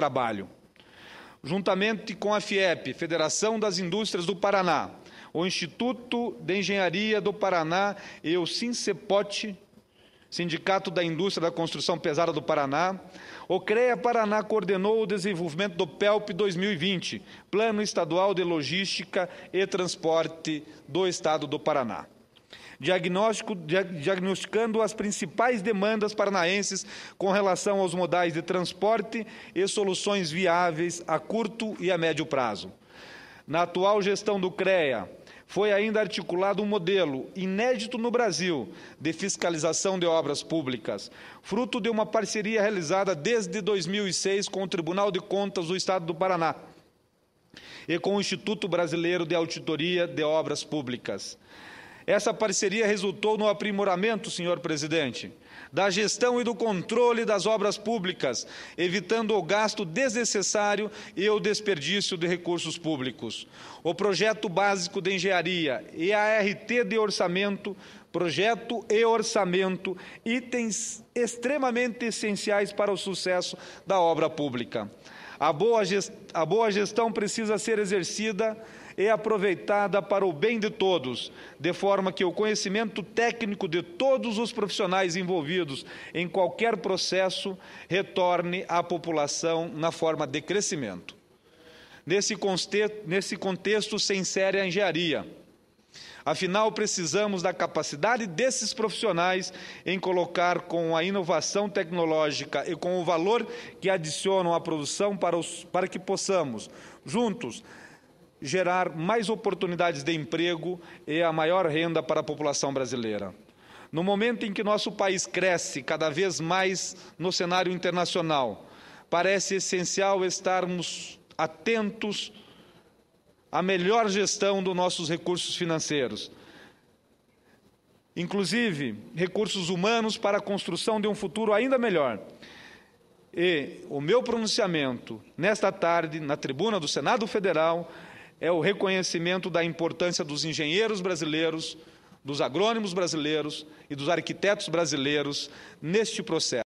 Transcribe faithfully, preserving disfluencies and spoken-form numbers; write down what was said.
Trabalho. Juntamente com a FIEP, Federação das Indústrias do Paraná, o Instituto de Engenharia do Paraná e o SINCEPOT, Sindicato da Indústria da Construção Pesada do Paraná, o CREA Paraná coordenou o desenvolvimento do PELP dois mil e vinte, Plano Estadual de Logística e Transporte do Estado do Paraná. Diagnóstico, diagnosticando as principais demandas paranaenses com relação aos modais de transporte e soluções viáveis a curto e a médio prazo. Na atual gestão do CREA, foi ainda articulado um modelo inédito no Brasil de fiscalização de obras públicas, fruto de uma parceria realizada desde dois mil e seis com o Tribunal de Contas do Estado do Paraná e com o Instituto Brasileiro de Auditoria de Obras Públicas. Essa parceria resultou no aprimoramento, senhor presidente, da gestão e do controle das obras públicas, evitando o gasto desnecessário e o desperdício de recursos públicos. O Projeto Básico de Engenharia e a R T de Orçamento, Projeto e Orçamento, itens extremamente essenciais para o sucesso da obra pública. A boa gestão, a boa gestão precisa ser exercida e aproveitada para o bem de todos, de forma que o conhecimento técnico de todos os profissionais envolvidos em qualquer processo retorne à população na forma de crescimento. Nesse contexto, nesse contexto se insere a engenharia. Afinal, precisamos da capacidade desses profissionais em colocar com a inovação tecnológica e com o valor que adicionam à produção para, os, para que possamos, juntos, gerar mais oportunidades de emprego e a maior renda para a população brasileira. No momento em que nosso país cresce cada vez mais no cenário internacional, parece essencial estarmos atentos à melhor gestão dos nossos recursos financeiros, inclusive recursos humanos para a construção de um futuro ainda melhor. E o meu pronunciamento nesta tarde, na tribuna do Senado Federal, é o reconhecimento da importância dos engenheiros brasileiros, dos agrônomos brasileiros e dos arquitetos brasileiros neste processo.